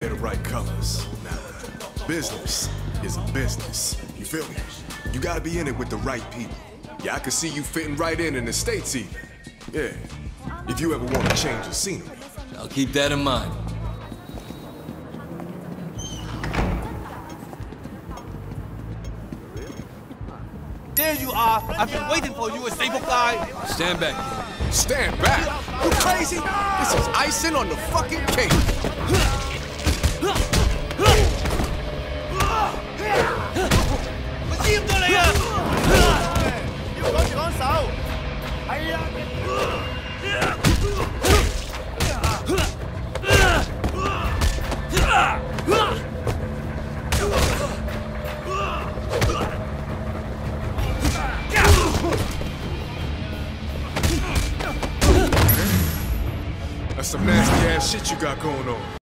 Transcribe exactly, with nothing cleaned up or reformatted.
the right colors. Nah, business is a business. You feel me? You gotta be in it with the right people. Yeah, I can see you fitting right in in the States even. Yeah, if you ever want to change the scenery. I'll keep that in mind. There you are. I've been waiting for you, a stable guy. Stand back. Stand back? You crazy? This is icing on the fucking cake. That's some nasty ass shit you got going on.